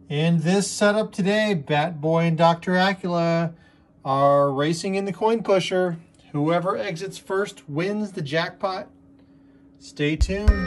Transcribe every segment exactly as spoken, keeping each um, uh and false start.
In this setup today, Bat Boy and Doctor Acula are racing in the coin pusher. Whoever exits first wins the jackpot. Stay tuned.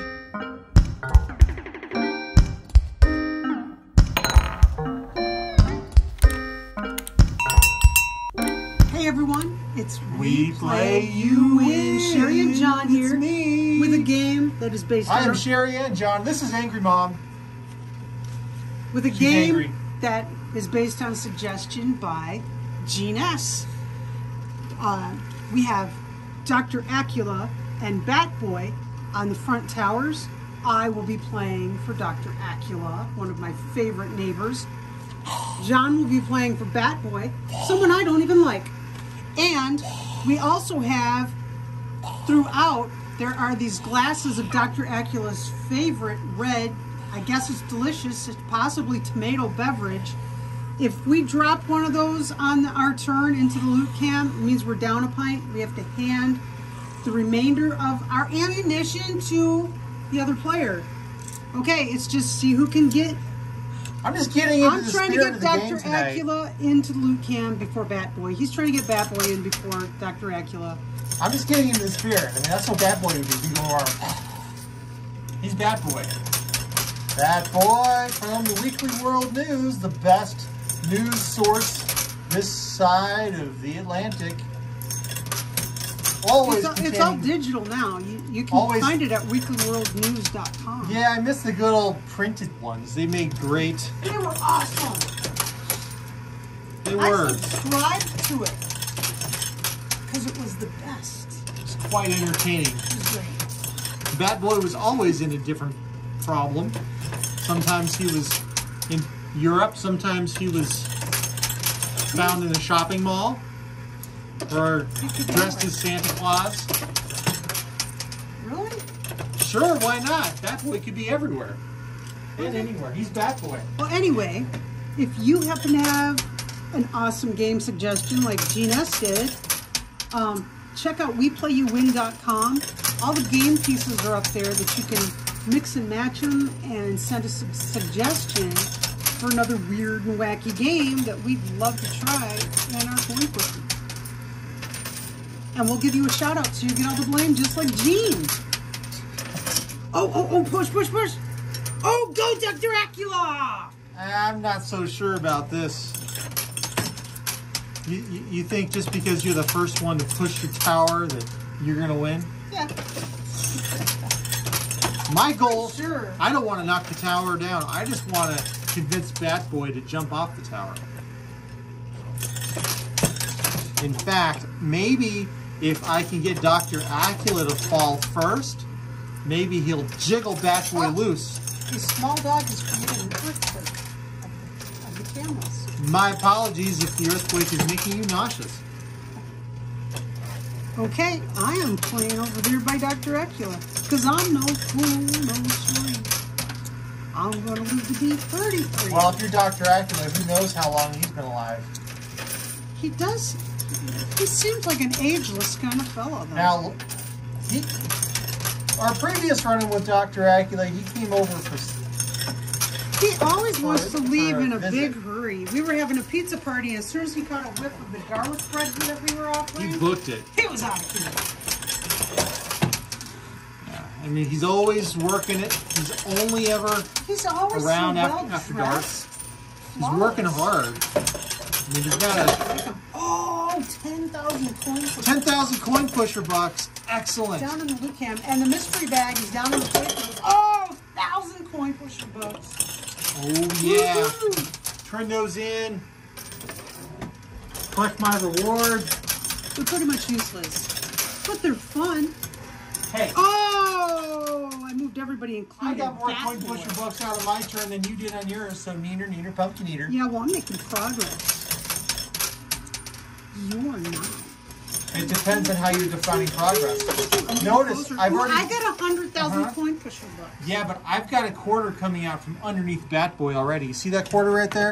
Hey everyone, it's We Play You Win. Sherry and John here It's me. with a game that is based I on am Sherry and John. This is Angry Mom. with a She's game angry. that is based on suggestion by Gene S. Uh, we have Doctor Acula and Bat Boy on the front towers. I will be playing for Doctor Acula, one of my favorite neighbors. John will be playing for Bat Boy, someone I don't even like. And we also have, throughout, there are these glasses of Doctor Acula's favorite red, I guess it's delicious, it's possibly tomato beverage. If we drop one of those on the, our turn into the loot cam, it means we're down a pint. We have to hand the remainder of our ammunition to the other player. Okay, it's just see who can get. I'm just getting into I'm the trying to spirit get of the game Doctor tonight. Acula into the loot cam before Bat Boy. He's trying to get Bat Boy in before Doctor Acula. I'm just getting into the spirit. I mean, that's what Bat Boy would do. He'd go around. He's Bat Boy. Bat Boy from the Weekly World News, the best news source this side of the Atlantic. Always It's, all- it's all containing- digital now. You, you can Always- find it at weekly world news dot com. Yeah, I miss the good old printed ones. They made great. They were awesome. They I were. subscribed to it because it was the best. It's quite entertaining. It was great. Bat Boy was always in a different problem. Sometimes he was in Europe. Sometimes he was found in a shopping mall or dressed as Santa Claus. Really? Sure, why not? Bat Boy could be everywhere and anywhere. He's Bat Boy. Well, anyway, if you happen to have an awesome game suggestion like Gene S did, um, check out we play you win dot com. All the game pieces are up there that you can mix and match them and send us a suggestion for another weird and wacky game that we'd love to try in our coin pusher. And we'll give you a shout out so you get all the blame just like Gene. Oh, oh, oh, push, push, push. Oh, go Doctor Acula! I'm not so sure about this. You, you, you think just because you're the first one to push your tower that you're going to win? Yeah. My goal, Sure. I don't want to knock the tower down. I just want to convince Bat Boy to jump off the tower. In fact, maybe if I can get Doctor Acula to fall first, maybe he'll jiggle Bat Boy Oh. loose. The small dog is creating an earthquake of the, of the cameras. My apologies if the earthquake is making you nauseous. Okay, I am playing over there by Doctor Acula. Because I'm no fool, no shrink. I'm going to lose the D thirty-three. Well, if you're Doctor Acula, who knows how long he's been alive. He does, he seems like an ageless kind of fellow, though. Now, he, our previous run-in with Doctor Acula, he came over for... He always wants to For- leave for a in a visit. big hurry. We were having a pizza party, and as soon as he caught a whiff of the garlic bread that we were offering, He booked it. he was out of here. I mean, he's always working it. He's only ever He's always around so after, well after dark. dressed. He's working hard. I mean, he's got a Oh, ten thousand coins. ten thousand coin pusher box. Excellent. Down in the loot cam. And the mystery bag is down in the plate. Oh, one thousand coin pusher bucks. Oh, yeah. Woo-hoo. Turn those in. Collect my reward. They're pretty much useless. But they're fun. Hey, Oh, I moved everybody I including got more that coin boy. pusher bucks out of my turn than you did on yours, so neener, neener, pumpkin eater. Yeah, well, I'm making progress. You are not. It depends on how you're defining progress. I'm Notice, closer. I've Ooh, already... I got a hundred thousand Uh-huh. coin pusher bucks. Yeah, but I've got a quarter coming out from underneath Bat Boy already. You see that quarter right there?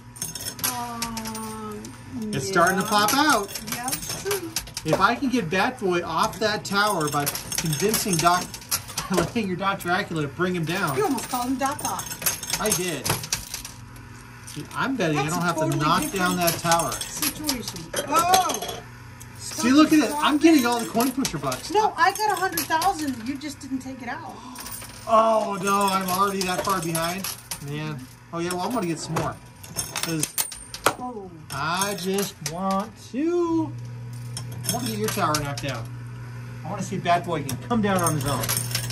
Um, It's yeah. starting to pop out. Yeah, it's true. If I can get Bat Boy off that tower by convincing Doc, your Doctor Acula to bring him down, You almost called him Doc Ock. I did. I'm betting That's I don't a have totally to knock different down that tower. Situation. Oh! See, look at it. I'm getting all the coin pusher bucks. No, I got a hundred thousand. You just didn't take it out. Oh no, I'm already that far behind. Man. Oh yeah, well I'm gonna get some more. Because Oh. I just want to I want to get your tower knocked down. I want to see if Bat Boy can come down on his own.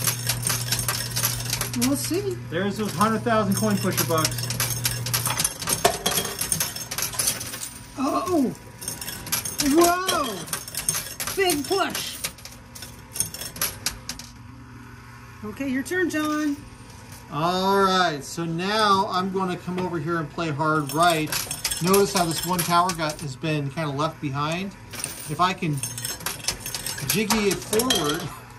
We'll see. There's those hundred thousand coin pusher bucks. Oh! Whoa! Big push. Okay, your turn, John. All right, so now I'm going to come over here and play hard right. Notice how this one tower got has been kind of left behind. If I can jiggy it forward.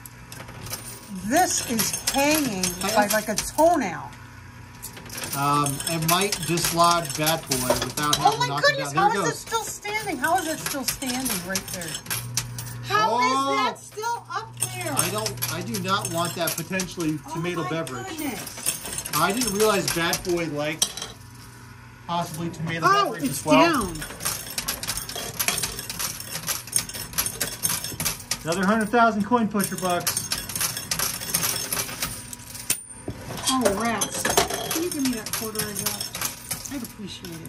This is hanging by like a toenail. Um, it might dislodge Bat Boy without having Oh to my knock goodness, it down. how There it is it goes. still standing? How is it still standing right there? How is Oh. that still up there? I don't. I do not want that potentially tomato oh my beverage. Goodness. I didn't realize Bat Boy liked possibly tomato Oh, beverage it's as well. down. Another hundred thousand coin pusher bucks. Oh, rats. Can you give me that quarter I got? I'd appreciate it.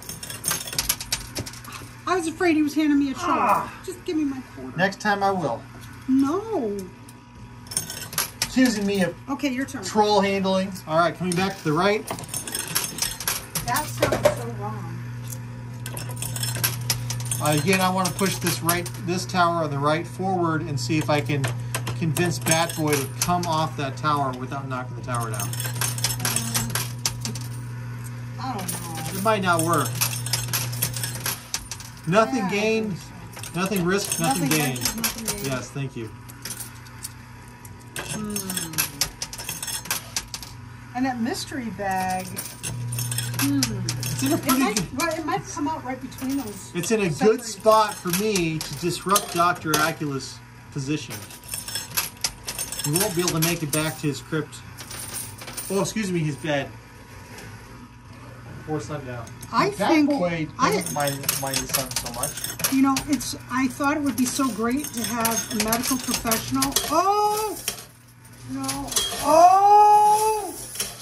I was afraid he was handing me a troll. Ah. Just give me my quarter. Next time I will. No. Accusing me of Okay, your turn. troll handling. All right, coming back to the right. That sounds so wrong. Uh, again, I want to push this right, this tower on the right forward and see if I can convince Bat Boy to come off that tower without knocking the tower down. Um, I don't know. It might not work. Nothing Yeah, I gained, think so. nothing risked, nothing, Nothing gained. ventured, nothing gained. Yes, thank you. Hmm. And that mystery bag. Hmm. It's in a It pretty might, good, well, it might come out right between those. it's in a good separate- spot for me to disrupt Doctor Acula's position. He won't be able to make it back to his crypt. Oh, excuse me, his bed. Before sundown. I Bat think Boy I, doesn't mind, mind his son so much. you know, it's. I thought it would be so great to have a medical professional. Oh no! Oh!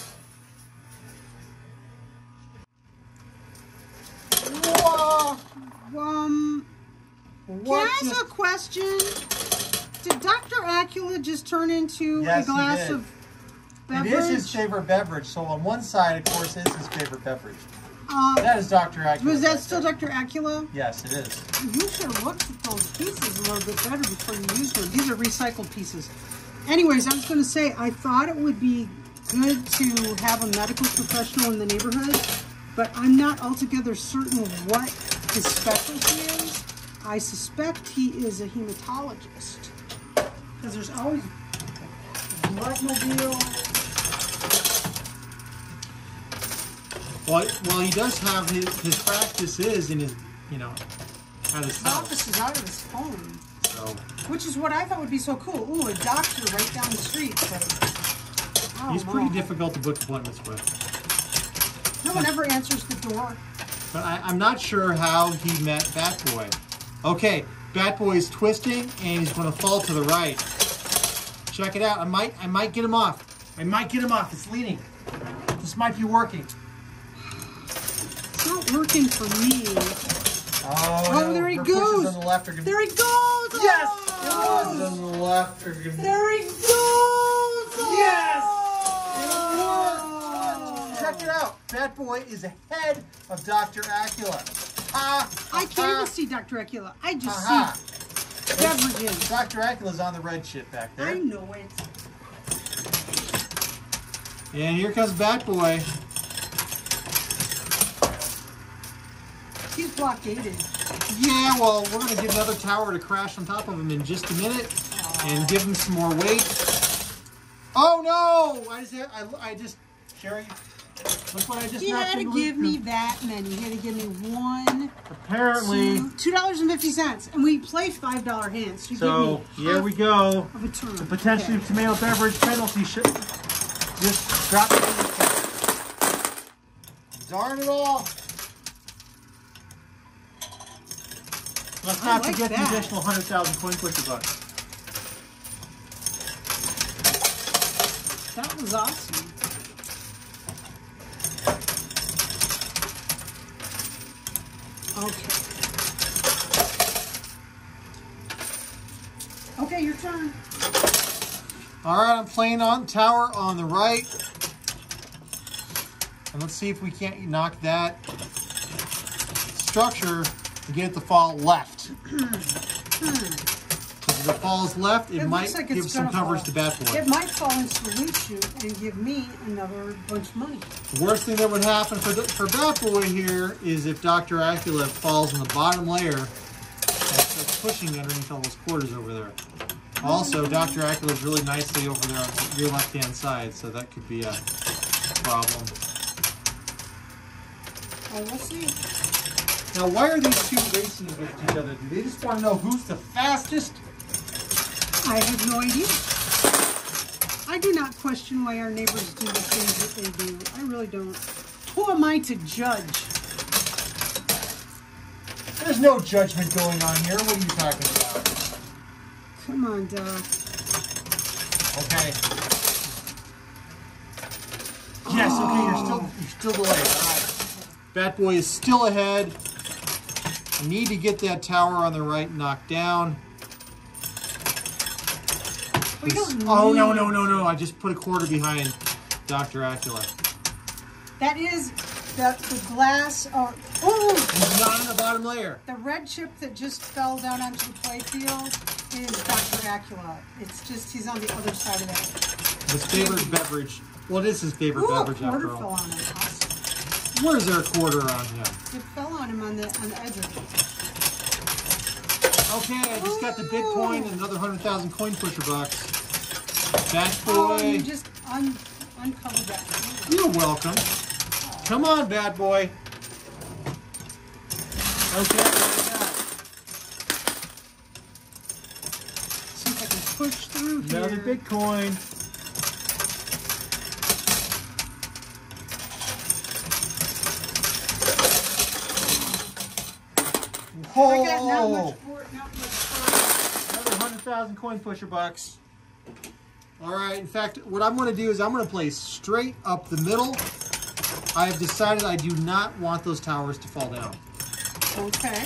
Whoa! Um, What can I ask just- a question? Did Doctor Acula just turn into Yes, a he glass did. of It beverage? is his favorite beverage, so on one side, of course, is his favorite beverage. Uh, That is Doctor Acula. was that right still there. Doctor Acula? Yes, it is. You should have looked at those pieces a little bit better before you used them. These are recycled pieces. Anyways, I was going to say, I thought it would be good to have a medical professional in the neighborhood, but I'm not altogether certain what his specialty is. I suspect he is a hematologist. Because there's always bloodmobile. Well, well, he does have his, his practice is in his, you know, at his His house. office is out of his phone. So, Which is what I thought would be so cool. Ooh, a doctor right down the street. But I don't he's know. pretty difficult to book appointments with. No one ever answers the door. But I, I'm not sure how he met Bat Boy. Okay, Bat Boy is twisting and he's going to fall to the right. Check it out. I might, I might get him off. I might get him off. It's leaning. This might be working. It's not working for me. Oh, Oh, no. there he Her pushes goes. on the left are gonna... There he goes. Yes! Oh! It was on the left are gonna... There he goes. Yes! Oh! Check it out. Bat Boy is ahead of Doctor Acula. Ah, I can't even see Doctor Acula. I just Aha. see beverages. Doctor Acula's on the red shit back I there. know it. And here comes Bat Boy. He's blockaded. Yeah, well, we're going to get another tower to crash on top of him in just a minute and give him some more weight. Oh, no! I just, I, I just, Sherry, look what I just He knocked had to into give the- me that many. He had to give me one, Apparently. two, two dollars and fifty cents, and we play five dollar hands. You So, give me here half we go. of a turn. The potentially Okay. tomato beverage penalty shit. Just drop it in the cup. Darn it all. Let's I not like forget that. the additional one hundred thousand coin pusher bucks. That was awesome. Okay. Okay, your turn. All right, I'm playing on tower on the right. And let's see if we can't knock that structure and get it to fall left. If it falls left, it, It might looks like give it's some gonna coverage fall. to Bat Boy. It might fall into the loot chute and give me another bunch of money. The worst thing that would happen for the, for Bat Boy here is if Doctor Acula falls in the bottom layer and starts pushing underneath all those quarters over there. Also, Doctor Acula is really nicely over there on your left-hand side, so that could be a problem. Oh, we'll see. Now, why are these two racing against each other? Do they just want to know who's the fastest? I have no idea. I do not question why our neighbors do the things that they do. I really don't. Who am I to judge? There's no judgment going on here. What are you talking about? Come on, Doc. Okay. Yes, okay, you're still you're still delayed. All right. Bat Boy is still ahead. I need to get that tower on the right knocked down. We don't Oh, no, need- no, no, no. I just put a quarter behind Doctor Acula. That is the, the glass. Or, oh, He's not in the bottom layer. the red chip that just fell down onto the playfield is Doctor Acula. It's just he's on the other side of that. His favorite beverage. Well, it is his favorite Ooh, a beverage quarter after fell all. on him. Awesome. Where's there a quarter on him? It fell on him on the on the edge of it. Okay, I just got the Bitcoin and another one hundred thousand coin pusher bucks. Bat Oh, Boy. you just un uncovered that. You're welcome. Come on, Bad Boy. Okay, what do we got? See if I can push through here. Another Bitcoin. I got not much for it, not much for Another one hundred thousand coin pusher bucks. All right, in fact, what I'm going to do is I'm going to play straight up the middle. I have decided I do not want those towers to fall down. it. Okay.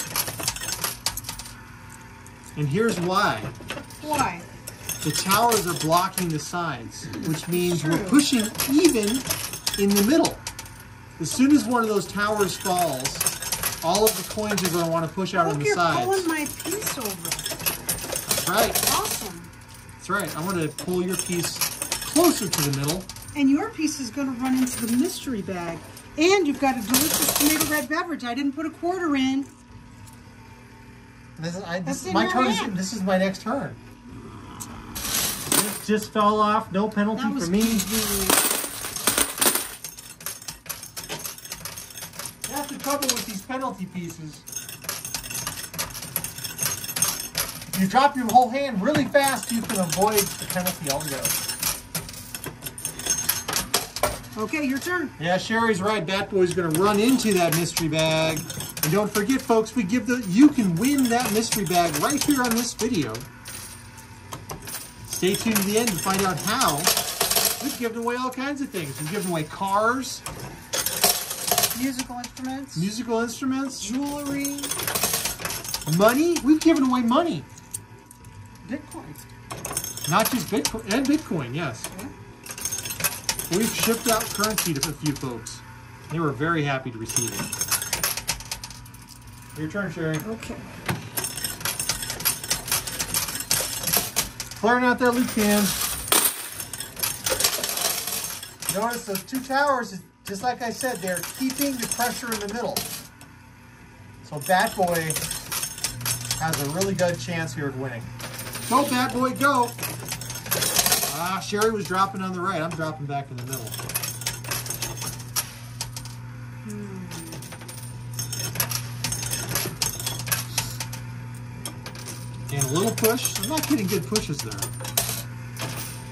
And here's why. Why? The towers are blocking the sides, which means we're True. pushing even in the middle. As soon as one of those towers falls, all of the coins are going to want to push out Look, on the you're sides. pulling my piece over. That's right. Awesome. That's right. I want to pull your piece closer to the middle. And your piece is going to run into the mystery bag. And you've got a delicious tomato red beverage. I didn't put a quarter in. This is, I, That's this, in my your turn. Is, hand. this is my next turn. This just fell off. No penalty That was for me. convenient. That's the trouble with these penalty pieces. If you drop your whole hand really fast, you can avoid the penalty altogether. Okay, your turn. Yeah, Sherry's right. Bat Boy's going to run into that mystery bag. And don't forget, folks, we give the you can win that mystery bag right here on this video. Stay tuned to the end to find out how. We've given away all kinds of things. We've given away cars, Musical instruments. musical instruments, Jewelry. money. We've given away money. Bitcoin. Not just Bitcoin, and Bitcoin, yes. Okay. We've shipped out currency to a few folks. They were very happy to receive it. Your turn, Sherry. Okay. Clearing out that loot can. Notice those two towers, just like I said, they're keeping the pressure in the middle. So Bat Boy has a really good chance here of winning. Go, Bat Boy, go! Ah, Sherry was dropping on the right. I'm dropping back in the middle. And a little push. I'm not getting good pushes there.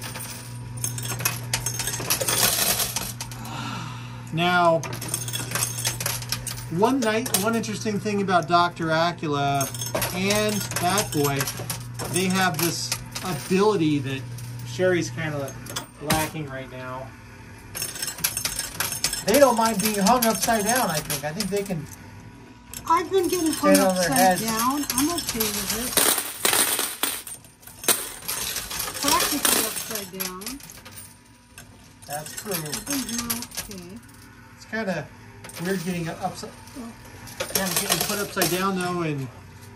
Now, one night, one interesting thing about Doctor Acula and Bat Boy, they have this ability that Sherry's kind of lacking right now. They don't mind being hung upside down, I think. I think they can... I've been getting hung Stand on their upside heads. down. I'm okay with it. Practically upside down. That's true. I've been doing okay. It's kind of weird getting upside... Kind of getting put upside down, though, and...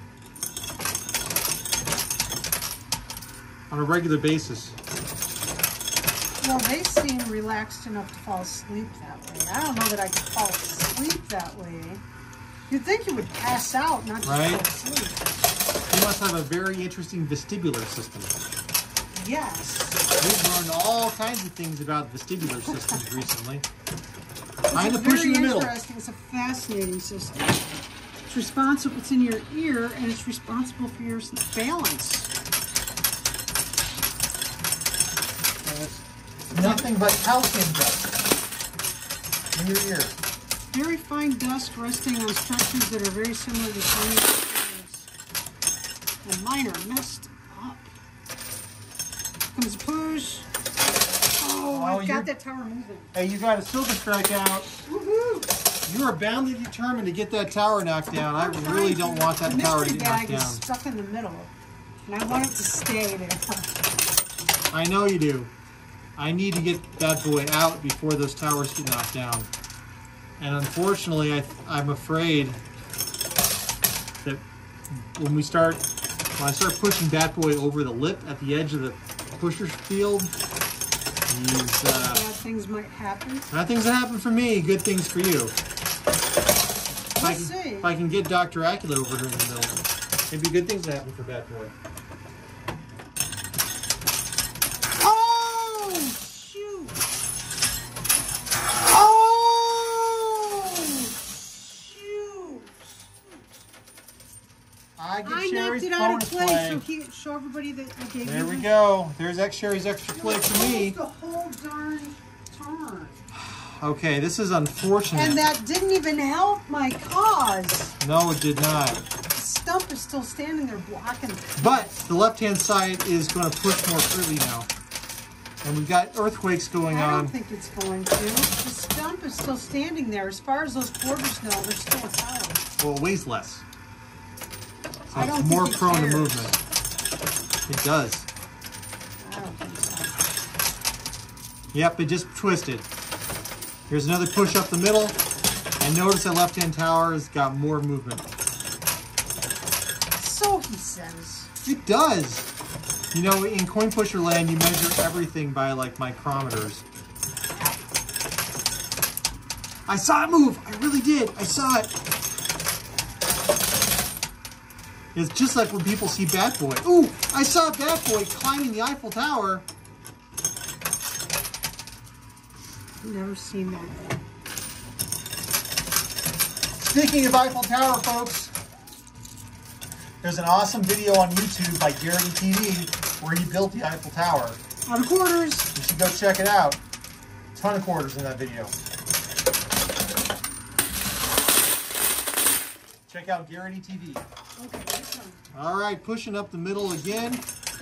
on a regular basis. Well, they seem relaxed enough to fall asleep that way. I don't know that I could fall asleep that way. You'd think you would pass out, not just Right? fall asleep. You must have a very interesting vestibular system. Yes. We've learned all kinds of things about vestibular systems recently. Kind of It's pushing the very middle. interesting. It's a fascinating system. It's responsible. It's in your ear, and it's responsible for your balance. Nothing but calcium dust in your ear. Very fine dust resting on structures that are very similar to tiny structures. And mine are messed up. Comes a push. Oh, I've you're- got that tower moving. Hey, you got a silver strike out. Woohoo! You are boundly determined to get that tower knocked down. I I'm really trying don't to. want that the tower to mystery get knocked bag is down. stuck in the middle, and I want it to stay there. I know you do. I need to get that boy out before those towers get knocked down. And unfortunately, I, I'm afraid that when we start, when I start pushing Bat Boy over the lip at the edge of the pusher's field, he's, uh, Bad things might happen. bad things that happen for me, good things for you. If I, Let's can, see. if I can get Doctor Acula over here in the middle, maybe good things happen for Bat Boy. Oh, shoot! Oh, shoot! I get I knocked Sherry's it out bonus of play, play. so he, show everybody that I gave There you. we go. There's X Sherry's extra play for me. The whole darn turn. Okay, this is unfortunate. And that didn't even help my cause. No, it did not. The stump is still standing there blocking. But the left-hand side is going to push more freely now. And we've got earthquakes going I on. don't think it's going to. The stump is still standing there. As far as those quarters know, there's still a tower. Well, it weighs less. So I don't it's think more it prone to cares. movement. It does. I don't think so. Yep, it just twisted. Here's another push up the middle. And notice that left-hand tower has got more movement. So he says. It does. You know, in coin pusher land, you measure everything by like micrometers. I saw it move. I really did. I saw it. It's just like when people see Bat Boy. Ooh, I saw Bat Boy climbing the Eiffel Tower. Never seen that. Speaking of Eiffel Tower, folks, there's an awesome video on YouTube by Garrity T V where he built the Eiffel Tower. Out of quarters. You should go check it out. Ton of quarters in that video. Check out Garrity T V. Okay, this one. All right, pushing up the middle again.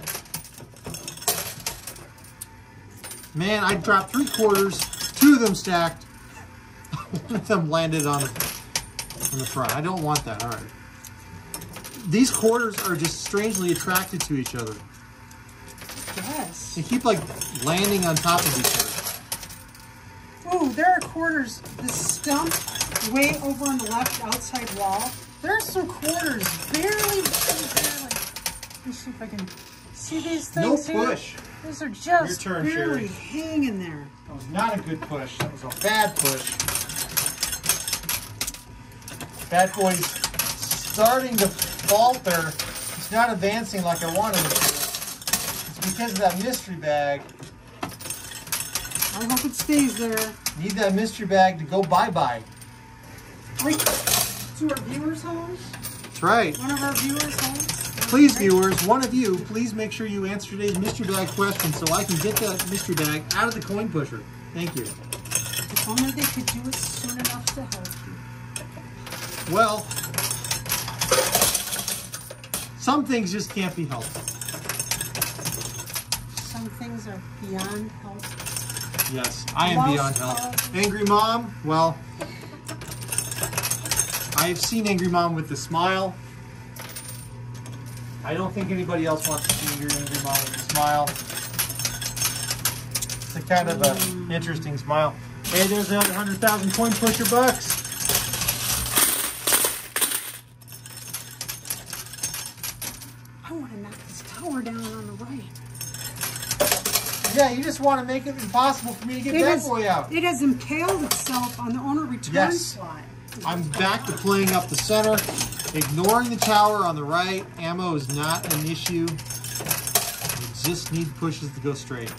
Man, I dropped three quarters, two of them stacked. One of them landed on the, on the front. I don't want that. All right. These quarters are just strangely attracted to each other. Yes. They keep like landing on top of each other. Ooh, there are quarters. The stump way over on the left outside wall. There are some quarters barely, barely. Let me see if I can see these No things here. push. These are just Your turn, barely Sherry. hanging there. That was not a good push. That was a bad push. Bat Boy's starting to falter. It's not advancing like I wanted it to. It's because of that mystery bag. I hope it stays there. Need that mystery bag to go bye-bye. Wait, to our viewers' homes? That's right. One of our viewers' homes? Please, viewers, one of you, please make sure you answer today's mystery bag question so I can get that mystery bag out of the coin pusher. Thank you. If only they could do it soon enough to help you. Well, some things just can't be helped. Some things are beyond help. Yes, I am Lost beyond help. cause. Angry Mom, well, I've seen Angry Mom with the smile. I don't think anybody else wants to see your Angry Mom with the smile. It's a kind of an interesting smile. Hey, there's another one hundred thousand coin pusher bucks. I want to knock this tower down on the right. Yeah, you just want to make it impossible for me to get It that has, boy out. it has impaled itself on the owner return Yes. slot. I'm back to playing up the center, ignoring the tower on the right. Ammo is not an issue. You just need pushes to go straight.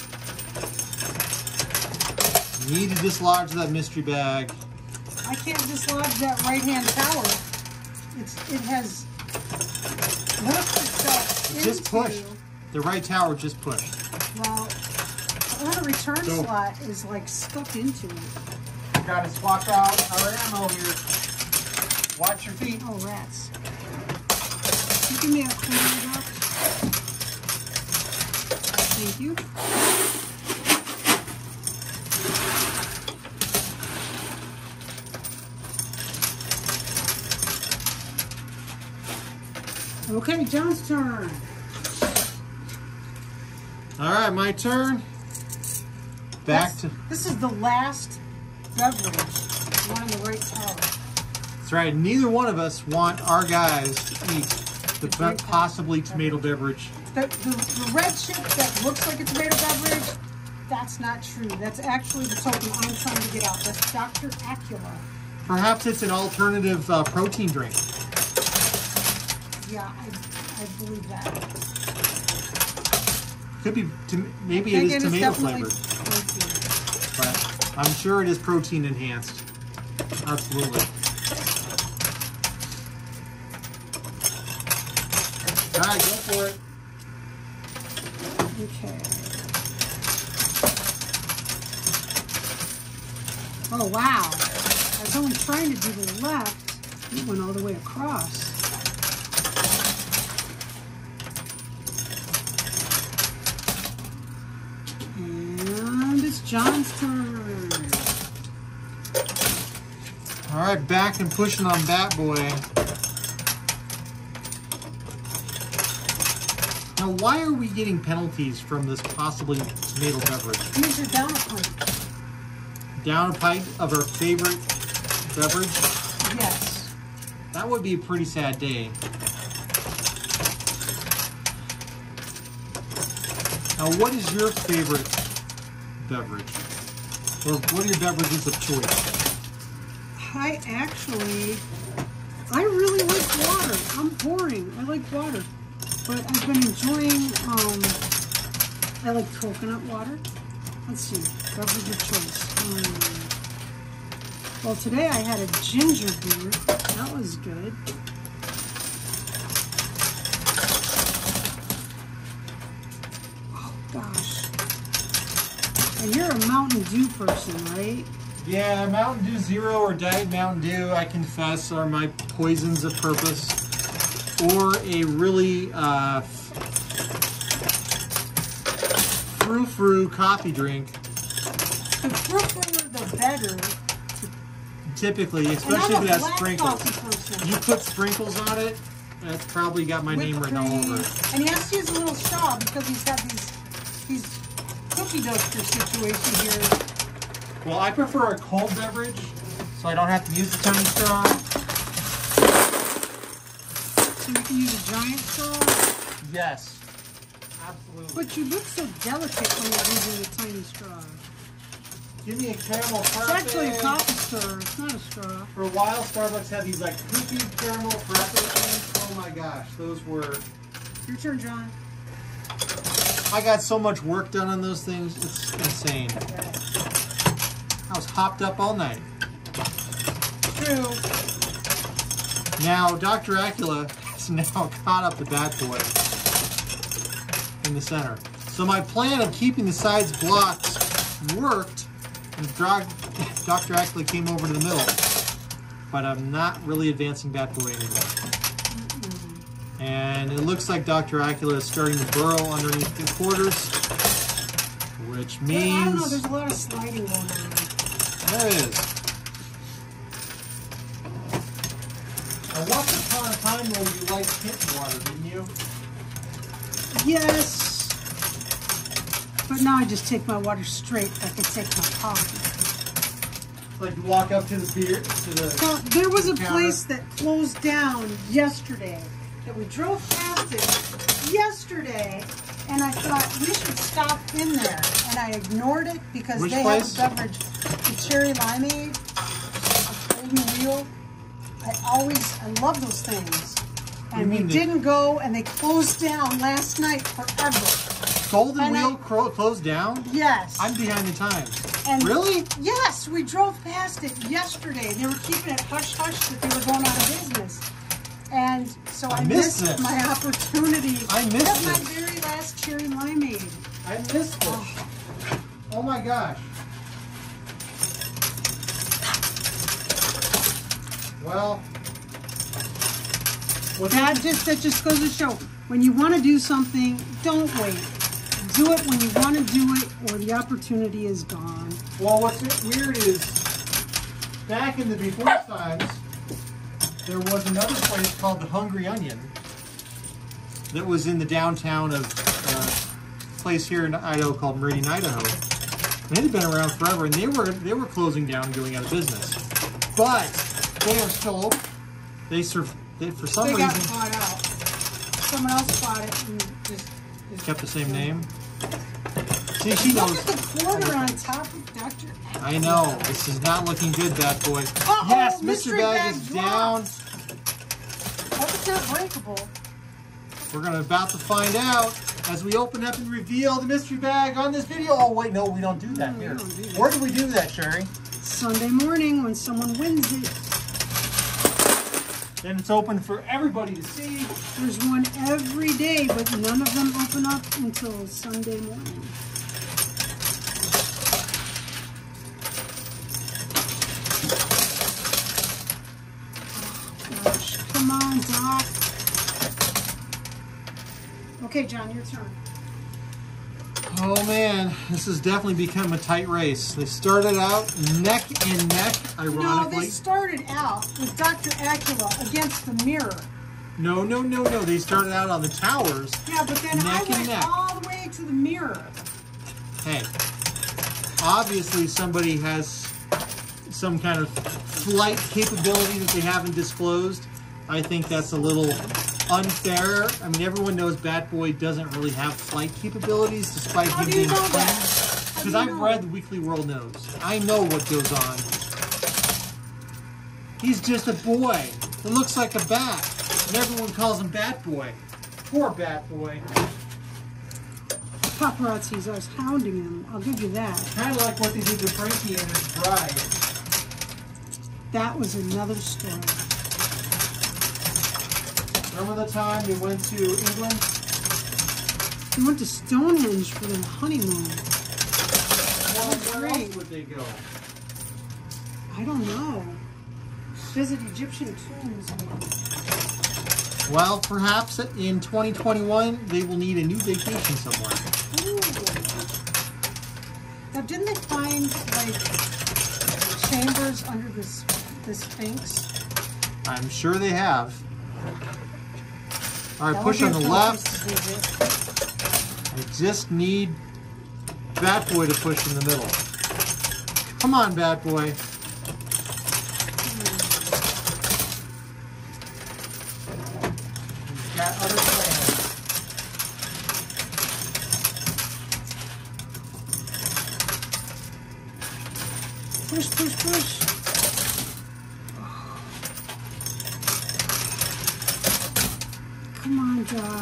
Need to dislodge that mystery bag. I can't dislodge that right-hand tower. It's it has worked itself into. Just push. The right tower just pushed. Well, the owner return So- slot is like stuck into it. Gotta swap out our ammo here. Watch your feet. Oh, rats. Can you give me a cleaner box? Thank you. Okay, John's turn. All right, my turn. Back That's- to. This is the last beverage. One in the right tower. That's right. Neither one of us want our guys to eat the The great possibly tomato beverage. The, the, the red chip that looks like a tomato beverage, that's not true. That's actually the token I'm trying to get out. That's Doctor Acula. Perhaps it's an alternative uh, protein drink. Yeah, I, I believe that. Could be, tom- maybe it Again, is it's tomato definitely flavored, protein. but I'm sure it is protein enhanced. Absolutely. All right, go for it. Okay. Oh, wow. I was only trying to do the left. It went all the way across. And it's John's turn. All right, back and pushing on Bat Boy. Now, why are we getting penalties from this possibly tomato beverage? Here's your down a pint. Down a pint of our favorite beverage? Yes. That would be a pretty sad day. Now, what is your favorite beverage? Or what are your beverages of choice? I actually, I really like water. I'm boring. I like water. But I've been enjoying, um, I like coconut water. Let's see, beverage of choice. Um, well, today I had a ginger beer. That was good. Oh, gosh. And you're a Mountain Dew person, right? Yeah, Mountain Dew Zero or Diet Mountain Dew, I confess, are my poisons of purpose. Or a really uh, frou-frou coffee drink. The frou-frou, the better. Typically, And especially I'm if a it has black sprinkles. coffee person. You put sprinkles on it, that's probably got my name Whipped written all cream. over it. And he has to use a little straw because he's got these these cookie duster situation here. Well, I prefer a cold beverage, so I don't have to use the tiny straw. So you can use a giant straw. Yes, absolutely. But you look so delicate when you're using the tiny straw. Give me a caramel It's frappe. actually a coffee stirrer. It's not a straw. For a while, Starbucks had these like poopy caramel frappe things. Oh my gosh, those were... Your turn, John. I got so much work done on those things, it's insane. I was hopped up all night. True. Now, Doctor Acula has now caught up to Bat Boy in the center. So my plan of keeping the sides blocked worked, and Doctor Acula came over to the middle. but I'm not really advancing Bat Boy anymore. And it looks like Doctor Acula is starting to burrow underneath the quarters, which means... I don't know, there's a lot of sliding going on. There is. Now, once upon a time, though, you liked Hinton water, didn't you? Yes. But now I just take my water straight like I take my coffee. Like you walk up to the beer, to the... So there was a counter. place that closed down yesterday. That we drove past it yesterday, and I thought we should stop in there, and I ignored it because Which they place? have a beverage, the cherry limeade, a golden wheel. I always, I love those things, and we mean the- didn't go, and they closed down last night forever. Golden And Wheel I- cro- closed down? Yes. I'm behind the times. And Really? Yes, we drove past it yesterday. They were keeping it hush hush that they were going out of business. And so I, I missed missed this. my opportunity. I missed That's my this. very last cherry limeade. I missed it. Oh my gosh. Well, what's That just that just goes to show when you want to do something, don't wait. Do it when you want to do it, or the opportunity is gone. Well, what's weird is, back in the before times, there was another place called the Hungry Onion that was in the downtown of uh, a place here in Idaho called Meridian, Idaho. And it had been around forever, and they were they were closing down and going out of business. But they are still open. They, surf, they for some They got reason bought out. Someone else bought it and just, just kept the same name. See, she Look knows. at the quarter on top of Doctor I know. This is not looking good, Bat Boy. Uh-oh, Yes, Mister mystery Bag bag is dropped. down. Hope it's not breakable. We're gonna about to find out as we open up and reveal the mystery bag on this video. Oh wait, no, we don't do that No, we here. don't do that. Where do we do that, Sherry? Sunday morning when someone wins it. Then it's open for everybody to see. There's one every day, but none of them open up until Sunday morning. Oh, gosh, come on, Doc. Okay, John, your turn. Oh man, this has definitely become a tight race. They started out neck and neck, No, ironically. they started out with Doctor Acula against the mirror. No, no, no, no. They started out on the towers. Yeah, but then I Neck and went neck. all the way to the mirror. Hey, obviously somebody has some kind of flight capability that they haven't disclosed. I think that's a little unfair. I mean, everyone knows Bat Boy doesn't really have flight capabilities, despite How him do you being know funny. that? How do Because you I've know? read the Weekly World News. I know what goes on. He's just a boy that looks like a bat, and everyone calls him Bat Boy. Poor Bat Boy. Paparazzis, I was hounding him. I'll give you that. Kind of like what they did to Frankie and his bride. That was another story. Remember the time they went to England? We went to Stonehenge for their honeymoon. Well, where great. else would they go? I don't know. Visit Egyptian tombs. maybe. Well, perhaps in twenty twenty-one, they will need a new vacation somewhere. Ooh. Now, didn't they find like chambers under this the Sphinx? I'm sure they have. All right, That push would on be the a fun left. place to visit. I just need Bat Boy to push in the middle. Come on, Bat Boy. He's got other plans. Push, push, push. Come on, Doc.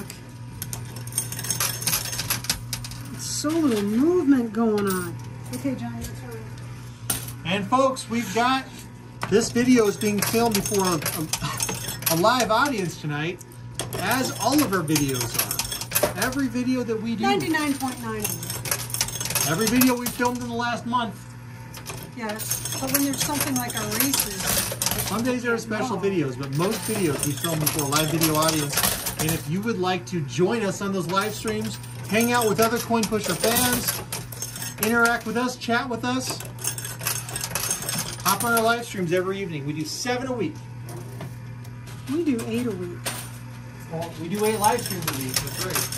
It's so little movement going on. Okay, John, your turn. And folks, we've got this video is being filmed before a, a, a live audience tonight, as all of our videos are. Every video that we do, ninety-nine point nine of them. every video we filmed in the last month. Yes, but when there's something like our races, like Some days there are special videos, but most videos we film before a live video audience. And if you would like to join us on those live streams, hang out with other Coin Pusher fans, interact with us, chat with us, hop on our live streams every evening. We do seven a week. We do eight a week. Well, we do eight live streams a week. That's right.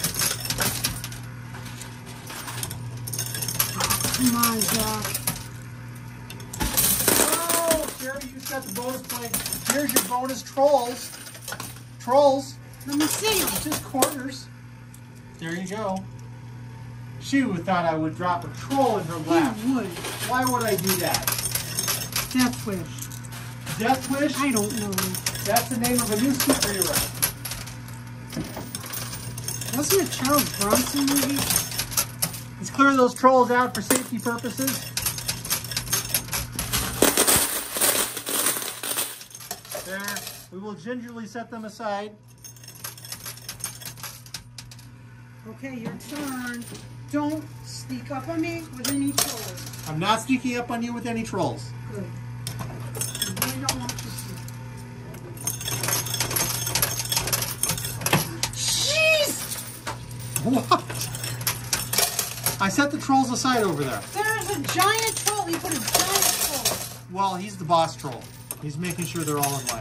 Come on, Zach. Oh, Sherry, you just got the bonus plate. Here's your bonus trolls. Trolls. Let me see. Just quarters. There you go. She thought I would drop a troll in her lap. You would. Why would I do that? Death Wish. Death Wish? I don't know. That's the name of a new superhero. Wasn't it a Charles Bronson movie? Let's clear those trolls out for safety purposes. There. We will gingerly set them aside. Okay, your turn. Don't sneak up on me with any trolls. I'm not sneaking up on you with any trolls. Good. I really don't want you to. Jeez! What? I set the trolls aside over there. There's a giant troll. You put a giant troll. Well, he's the boss troll. He's making sure they're all in line.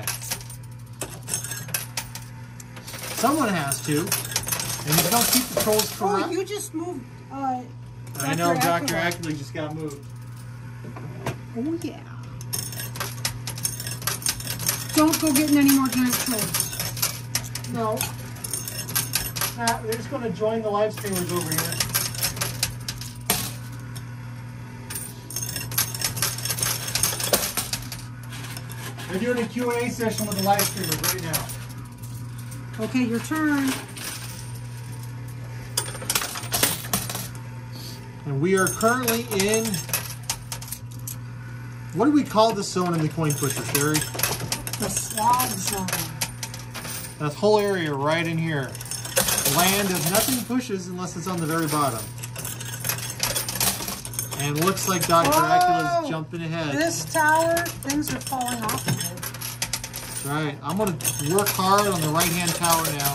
Someone has to. And you don't keep the trolls corrupt. Oh, you just moved. Uh, I know Doctor Acula. Acula just got moved. Oh, yeah. Don't go getting any more giant trolls. No. Nah, they're just going to join the live streamers over here. They're doing a Q and A session with the live streamers right now. Okay, your turn. And we are currently in, what do we call this zone in the Coin Pusher, Sherry? The slog zone. That whole area right in here. Land of nothing pushes unless it's on the very bottom. And looks like Doctor Acula's jumping ahead. This tower, things are falling off of it. That's right. I'm going to work hard on the right-hand tower now.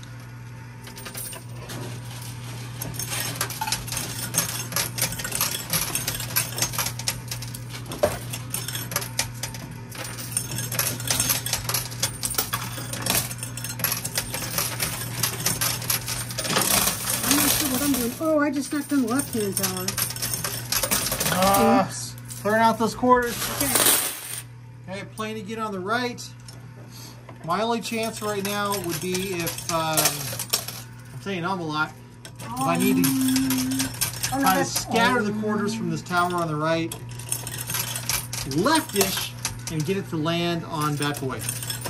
Oh, I just knocked on the left-hand tower. Uh, Oops. Clearing out those quarters. Okay. Okay, playing to get on the right. My only chance right now would be if, um, I'm saying I'm a lot, if I need to Oh, no, kind of that's- scatter oh. the quarters from this tower on the right, leftish, and get it to land on Bat Boy.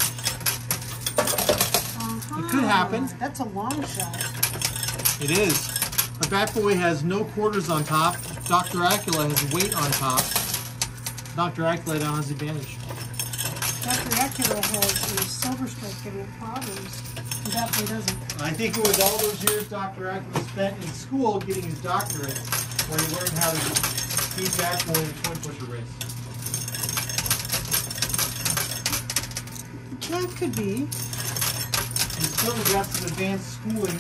Uh-huh. It could happen. That's a long shot. It is. But Bat Boy has no quarters on top. Doctor Acula has weight on top. Doctor Acula now has advantage. Doctor Acula has a silver strike giving it problems. And that boy doesn't. I think it was all those years Doctor Acula spent in school getting his doctorate, where he learned how to beat Bat Boy in a Coin Pusher race. That could be. He still got some advanced schooling.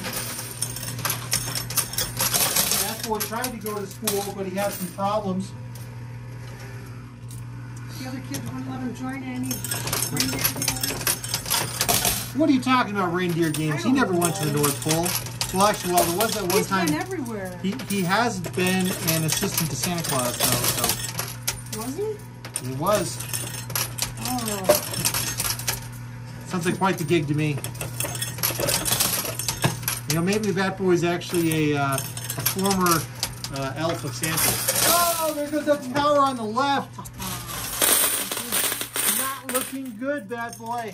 Bat Boy tried to go to school, but he had some problems. The other kids wouldn't let him join any reindeer games. What are you talking about, reindeer games? He never went to the North Pole. Well, actually, well, there was that one He's time. been everywhere. He, he has been an assistant to Santa Claus, though, so Was he? he was. Oh. Sounds like quite the gig to me. You know, maybe Bat Boy's actually a, uh, a former uh, elf of Santa. Oh, there goes that tower on the left. Not looking good, Bat Boy.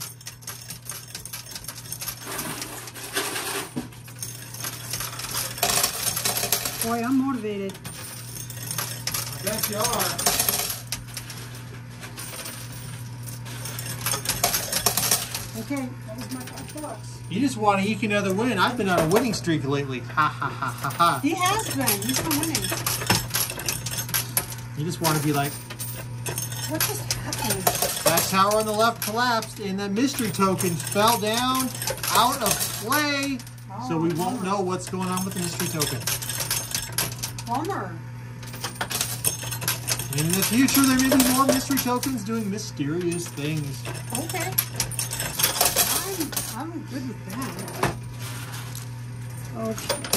Boy, I'm motivated. I bet you are. Okay, that was my five bucks. You just want to eke another win. I've been on a winning streak lately. Ha ha ha ha ha. He has been. He's been winning. You just want to be like, What just happened? that's tower on the left collapsed, and the mystery token fell down out of play. Oh, so we won't bummer. know what's going on with the mystery token. Bummer. In the future, there may be more mystery tokens doing mysterious things. Okay. I'm, I'm good with that. Okay.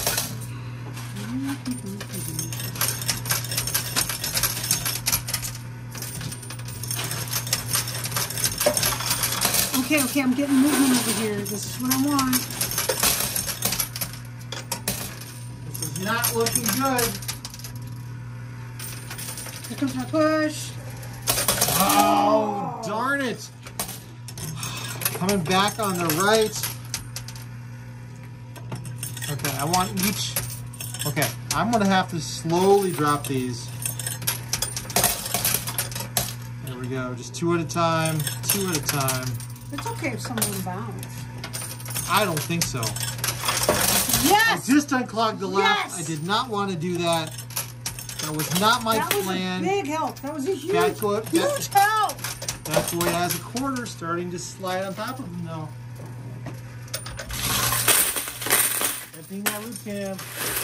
Okay, okay, I'm getting movement over here. This is what I want. This is not looking good. Here comes my push. Oh, darn it. Coming back on the right. Okay, I want each. Okay, I'm going to have to slowly drop these. There we go. Just two at a time, two at a time. It's okay if someone bounce. I don't think so. Yes! I just unclogged the left. Yes! I did not want to do that. That was not my that plan. was a big help. That was a huge, That's what- huge that- help. That boy has a quarter starting to slide on top of him now. Emptying that root camp.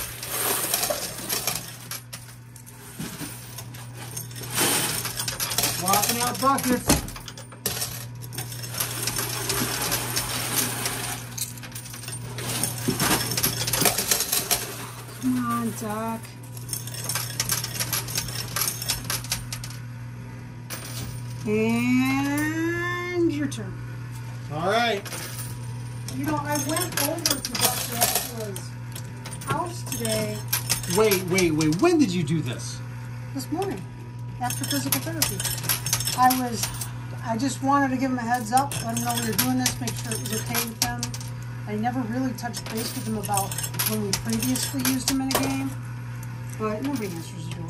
Swapping out buckets. Come on, Doc. And your turn. All right. You know, I went over to Doctor Acula's house today, Wait, wait, wait. When did you do this? this morning, after physical therapy. I was, I just wanted to give him a heads up, let him know we were doing this, make sure it was okay with them. I never really touched base with him about when we previously used him in a game, but nobody answers the door.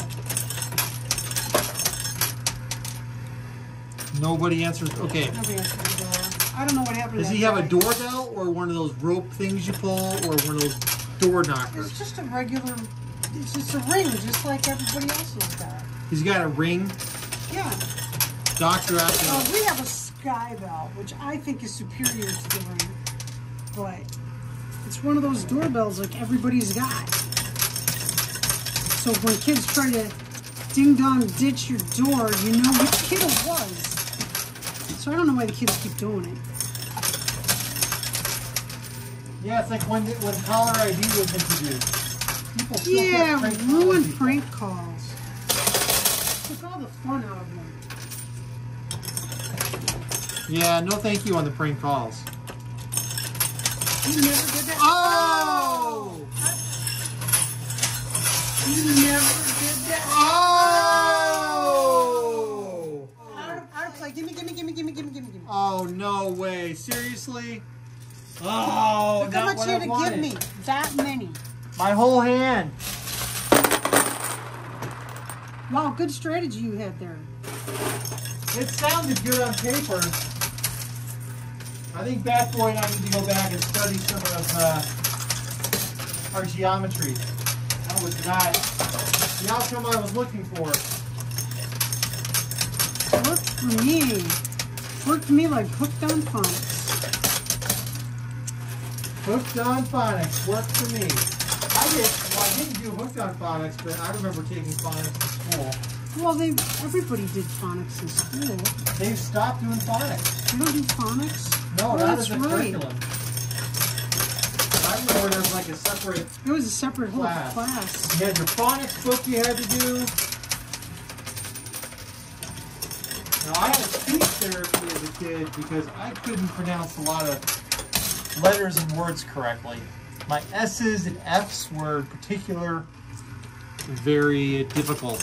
Nobody answers. Okay. Nobody answers the door. I don't know what happened. Does to he that have a guy. doorbell or one of those rope things you pull or one of those door knockers? It's just a regular, it's just a ring, just like everybody else has got. He's got a ring. Yeah. Doctor Acula. Uh, we have a sky bell, which I think is superior to the ring, but it's one of those doorbells like everybody's got. So when kids try to ding dong ditch your door, you know which kid it was. So I don't know why the kids keep doing it. Yeah, it's like when when caller I D was introduced. People still get Yeah, prank ruined calls. prank calls. Took all the fun out of them. Yeah, no thank you on the prank calls. You never did that. Oh! You never did that. Oh! Out of, out of play. Gimme, gimme, gimme, gimme, gimme, gimme, gimme. Oh, no way. Seriously? Oh, Look how not much what you I had to wanted. give me. That many. My whole hand. Wow, good strategy you had there. It sounded good on paper. I think Bat Boy and I need to go back and study some of uh, our geometry. That was not the outcome I was looking for. Worked for me. Worked for me like hooked on phonics. Hooked on phonics worked for me. I did. Well, I didn't do hooked on phonics, but I remember taking phonics in school. Well, they everybody did phonics in school. They've stopped doing phonics. You don't do phonics? No, Oh, not that's as a right. curriculum. I remember there was like a separate. It was a separate whole Class. class. You had your phonics book you had to do. Now, I had speech therapy as a kid because I couldn't pronounce a lot of letters and words correctly. My S's and F's were in particular very difficult.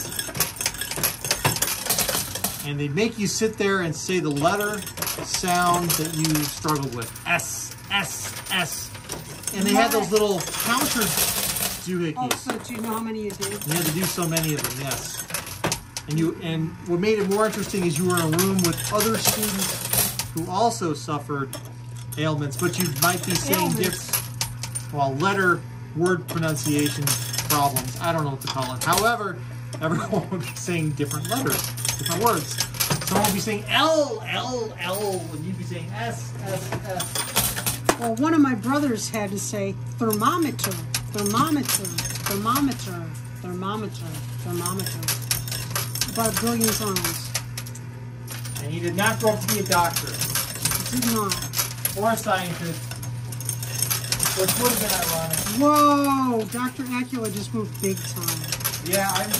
And they'd make you sit there and say the letter sound that you struggled with. S, S, S. And they had those little counter doohickeys. Oh, so do you know how many you did? You had to do so many of them, yes. And you and what made it more interesting is you were in a room with other students who also suffered ailments, but you might be saying different, well, letter, word pronunciation problems. I don't know what to call it. However, everyone would be saying different letters, different words. Someone will be saying L, L, L, and you'd be saying S, S, S. Well, one of my brothers had to say thermometer, thermometer, thermometer, thermometer, thermometer, about a billion times. And he did not grow up to be a doctor. He did not. Or a scientist. Which would have been ironic. Whoa! Doctor Acula just moved big time. Yeah, I'm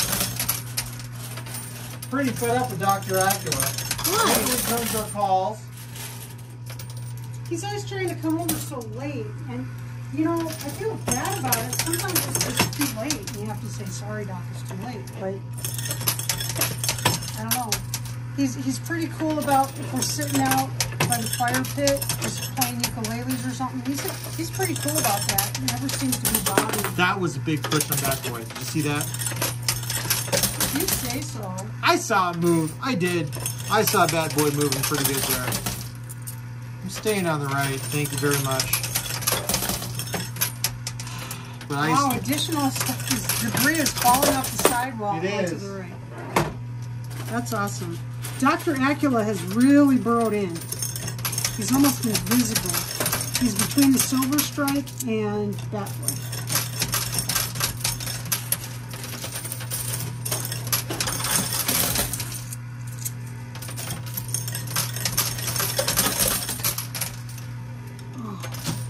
pretty fed up with Doctor Acula. Why? He returns our calls. He's always trying to come over so late, and you know, I feel bad about it. Sometimes it's just too late, and you have to say, sorry, Doc, it's too late. But I don't know. He's he's pretty cool about if we're sitting out by the fire pit, just playing ukuleles or something. He's he's pretty cool about that. He never seems to be bothered. That was a big push on Bad Boy. Did you see that? You say so. I saw it move. I did. I saw Bad Boy moving pretty good there. I'm staying on the right. Thank you very much. But I Wow, additional stuff. This debris is falling off the sidewalk It onto is. the right. That's awesome. Doctor Acula has really burrowed in. He's almost invisible. He's between the Silver Strike and Bat Boy. Oh.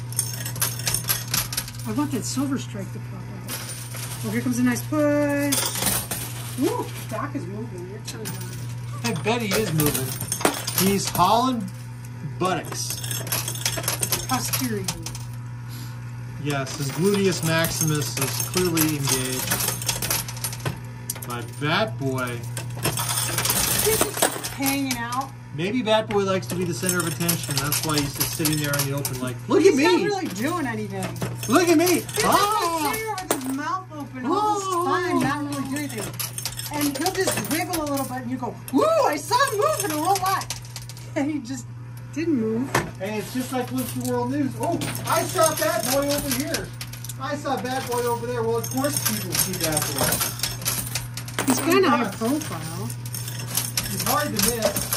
I want that Silver Strike to pop out. Oh, here comes a nice push. Woo! Doc is moving. Your turn, Doc. I bet he is moving. He's hauling buttocks. Posterior. Yes, his gluteus maximus is clearly engaged. But Bat Boy, He's just hanging out. maybe Bat Boy likes to be the center of attention. That's why he's just sitting there in the open like, look He's at me! not really doing anything. Look at me! He's just Ah! sitting there with his mouth open all this time, not really doing anything. And he'll just wiggle a little bit, and you go, "Woo! I saw him moving a whole lot," and he just didn't move. And it's just like Wiki World News. Oh, I saw Bad Boy over here. I saw Bad Boy over there. Well, of course people see Bad Boy. He's kind of high profile. It's hard to miss.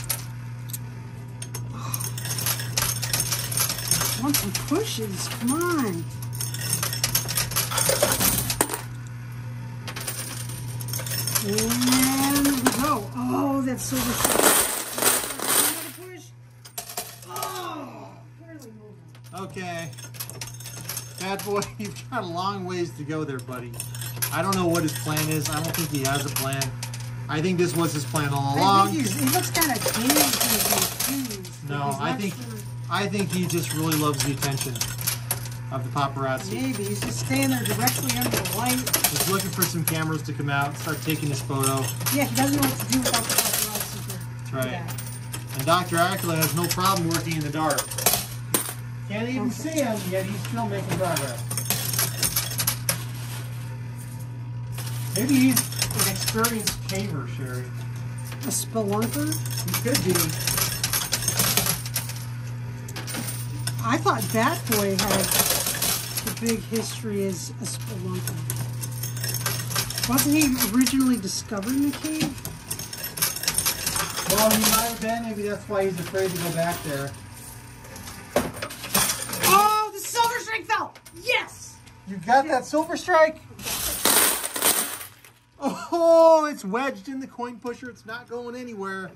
I want some pushes. Come on. And we go. Oh, that's so push. Oh, barely moving. Okay. Bad Boy, you've got a long ways to go there, buddy. I don't know what his plan is. I don't think he has a plan. I think this was his plan all I along. think he's, he looks kind of confused. No, I think Sure. I think he just really loves the attention of the paparazzi. Maybe he's just staying there directly under the light. He's looking for some cameras to come out and start taking his photo. Yeah, he doesn't know what to do without the paparazzi here. That's right. And Doctor Acula has no problem working in the dark. Can't even Okay. see him, yet he's still making progress. Maybe he's an experienced caver, Sherry. A spelunker? He could be. I thought Bat Boy had the big history as a spelunker. Wasn't he originally discovered in the cave? Well, he might have been. Maybe that's why he's afraid to go back there. Oh, the Silver Strike fell! Yes! You got that Silver Strike? Oh, it's wedged in the coin pusher. It's not going anywhere.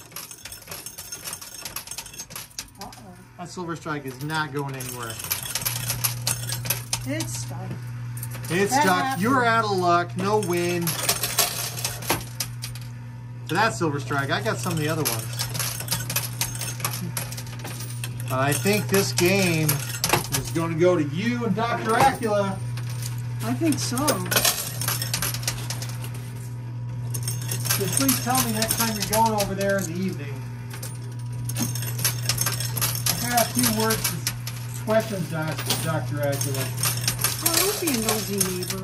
Uh-oh. That Silver Strike is not going anywhere. It's stuck. It's That stuck. happened. You're out of luck. No win. For that Silver Strike, I got some of the other ones. But I think this game is going to go to you and Doctor Acula. I think so. So please tell me next time you're going over there in the evening. I got a few words, questions, Doctor Acula. Oh, don't be a nosy neighbor.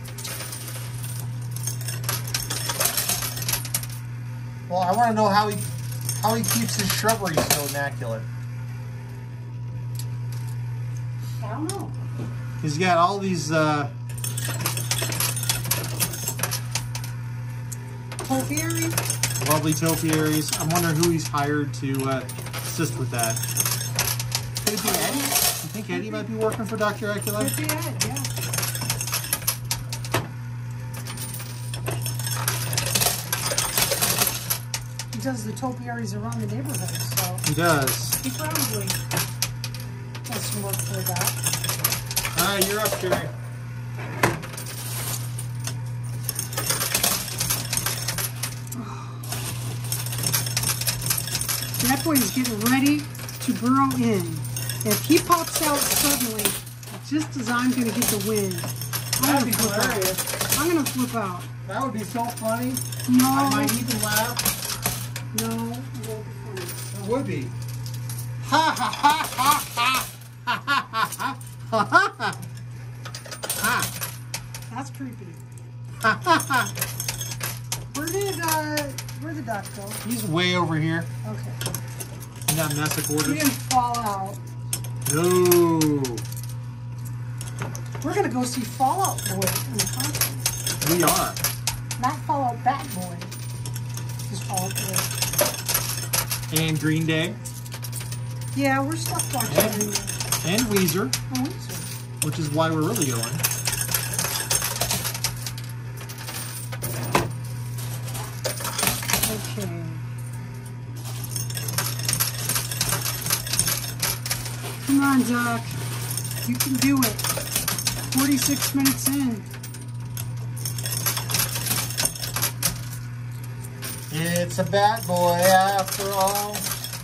Well, I want to know how he how he keeps his shrubbery so immaculate. I don't know. He's got all these uh, Topiary? lovely topiaries. I'm wondering who he's hired to uh, assist with that. Could it be Eddie? You think Eddie might be working for Doctor Acula? Could be Ed, yeah. He does the topiaries around the neighborhood, so He does. he probably has some work for that. All right, you're up, Sherry. That boy is getting ready to burrow in. If he pops out suddenly, just as I'm going to get the win, I'm That'd going be to flip hilarious. out. I'm going to flip out. That would be so funny. No. I might even laugh. No, it won't be funny. It would be. Ha ha ha ha ha ha ha ha ha ha ha. That's creepy. Ha ha ha. Where did, uh, where did Doc go? He's way over here Okay. in that mess of He quarters. didn't fall out. No. We're going to go see Fallout Boy in the conference. We are. Not Fallout Bat Boy. Just Fallout Boy. And Green Day. Yeah, we're stuck watching. And, it. and Weezer, Oh, Weezer. which is why we're really going. Okay. Come on, Doc. You can do it. forty-six minutes in. It's a Bat Boy after all.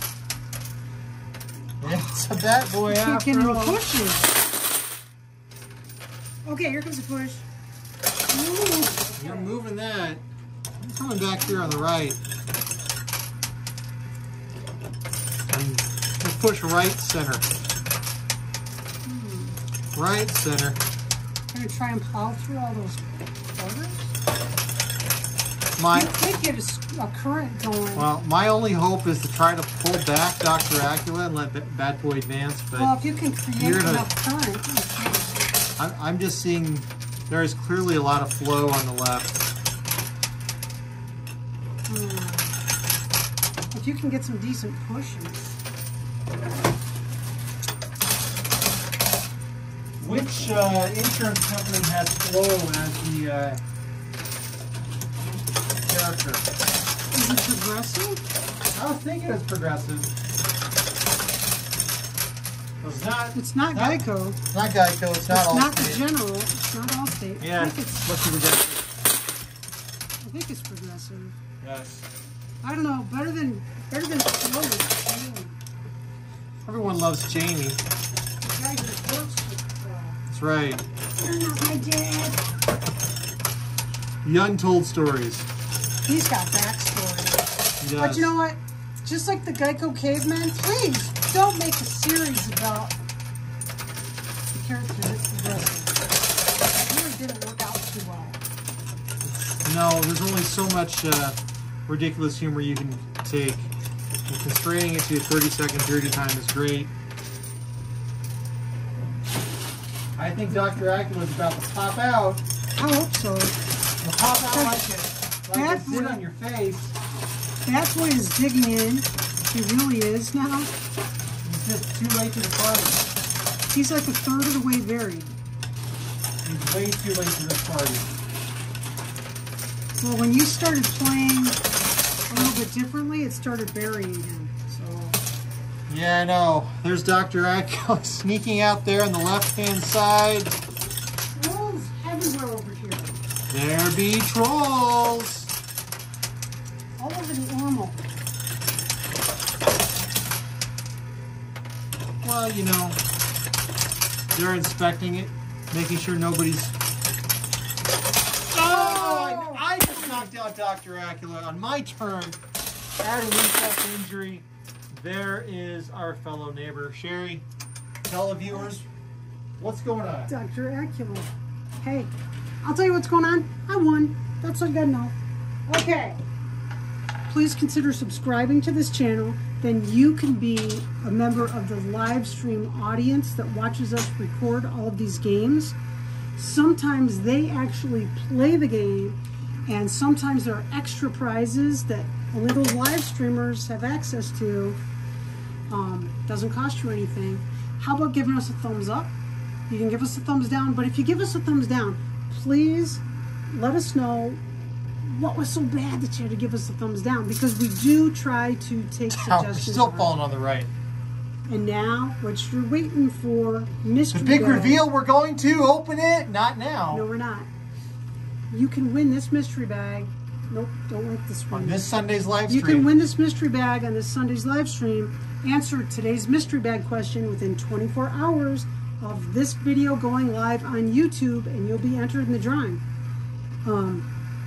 It's a Bat Boy You can't get after any all. pushes. Okay, here comes the push. Ooh, You're okay. moving that. I'm coming back here on the right. And we'll push right center. Right center. I'm gonna try and plow through all those quarters. My You could get a, s- a current going. well, my only hope is to try to pull back Doctor Acula and let B- Bat Boy advance, but Well, if you can create you're gonna- enough current, you can. I'm, I'm just seeing there is clearly a lot of flow on the left. Hmm. If you can get some decent pushes. Which uh, insurance company has Flo as the uh, character? Is it progressive? I was thinking it's Progressive. It's not. It's not Not- Geico. It's not Geico. It's not It's all. not the General. It's not Allstate. Yeah. I think it's, Let's see Progressive. I think it's progressive. Yes. I don't know. Better than better than Flo is Everyone loves Jamie. the guy who works with uh, That's right. You're not my dad. The untold stories. He's got backstory. He does. But you know what? Just like the Geico caveman, please don't make a series about the character that's progressive. It really didn't work out too well. No, there's only so much uh, ridiculous humor you can take. And constraining it to a thirty second period of time is great. I think Doctor Acula is about to pop out. I hope so. It'll pop out like it, like That it's in would- on your face. That boy is digging in. He really is now. It's just too late to the party. He's like a third of the way buried. He's way too late to this party. Well, when you started playing a little bit differently, it started burying him. So Yeah, I know. There's Doctor Acula sneaking out there on the left-hand side. trolls everywhere over here. There be trolls. All over the animal. Well, you know, they're inspecting it, making sure nobody's... Oh! I, I just knocked out Doctor Acula on my turn. Add a reflex injury. There is our fellow neighbor. Sherry, tell the viewers what's going on. Doctor Acula. Hey, I'll tell you what's going on. I won. That's all you gotta know. Okay. Please consider subscribing to this channel. Then you can be a member of the live stream audience that watches us record all of these games. Sometimes they actually play the game, and sometimes there are extra prizes that only those live streamers have access to. Um, doesn't cost you anything. How about giving us a thumbs up? You can give us a thumbs down, but if you give us a thumbs down, please let us know what was so bad that you had to give us a thumbs down, because we do try to take Now, suggestions. we're still on. falling on the right. And now, what you're waiting for, mystery The big bag. reveal, we're going to open it. Not now. No, we're not. You can win this mystery bag. Nope, don't like this one. On this Sunday's live You stream. can win this mystery bag on this Sunday's live stream. Answer today's mystery bag question within twenty-four hours of this video going live on YouTube, and you'll be entered in the drawing. Um,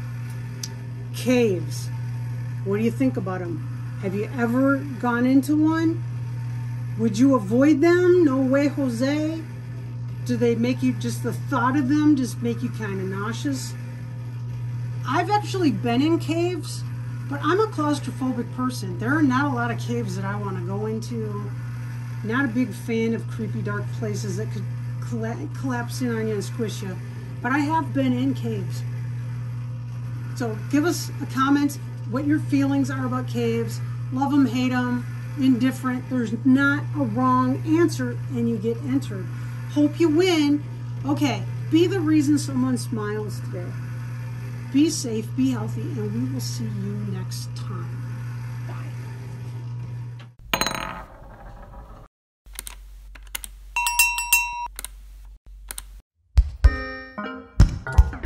caves. What do you think about them? Have you ever gone into one? Would you avoid them? No way, Jose. Do they make you, just the thought of them just make you kind of nauseous? I've actually been in caves, but I'm a claustrophobic person. There are not a lot of caves that I want to go into. Not a big fan of creepy, dark places that could colla collapse in on you and squish you. But I have been in caves. So give us a comment what your feelings are about caves. Love them, hate them, indifferent. There's not a wrong answer, and you get entered. Hope you win. Okay, be the reason someone smiles today. Be safe, be healthy, and we will see you next time. Bye.